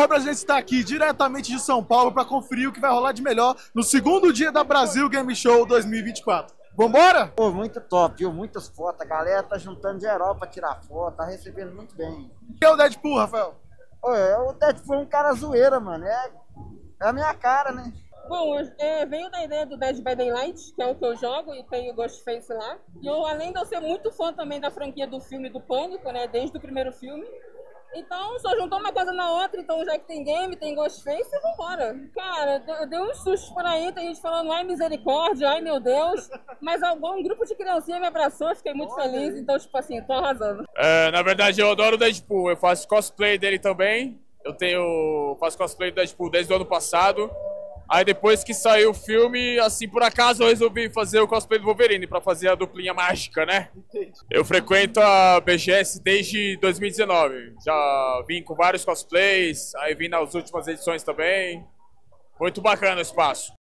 A gente está aqui diretamente de São Paulo para conferir o que vai rolar de melhor no segundo dia da Brasil Game Show 2024. Vambora? Pô, muito top, viu? Muitas fotos. A galera tá juntando geral pra tirar foto, tá recebendo muito bem. Quem é o Deadpool, Rafael? Pô, o Deadpool é um cara zoeira, mano. É a minha cara, né? Bom, veio da ideia do Dead by Daylight, que é o que eu jogo e tenho o Ghostface lá. E eu, além de eu ser muito fã também da franquia do filme do Pânico, né, desde o primeiro filme. Então, só juntou uma coisa na outra, então já que tem game, tem Ghostface, vambora. Cara, deu uns sustos por aí, tem gente falando, ai misericórdia, ai meu Deus. Mas um grupo de criancinha me abraçou, fiquei muito feliz, então, tipo assim, tô arrasando. Na verdade, eu adoro o Deadpool, eu faço cosplay dele também. Faço cosplay do Deadpool desde o ano passado. Aí depois que saiu o filme, assim, por acaso eu resolvi fazer o cosplay do Wolverine pra fazer a duplinha mágica, né? Eu frequento a BGS desde 2019. Já vim com vários cosplays, aí vim nas últimas edições também. Muito bacana o espaço.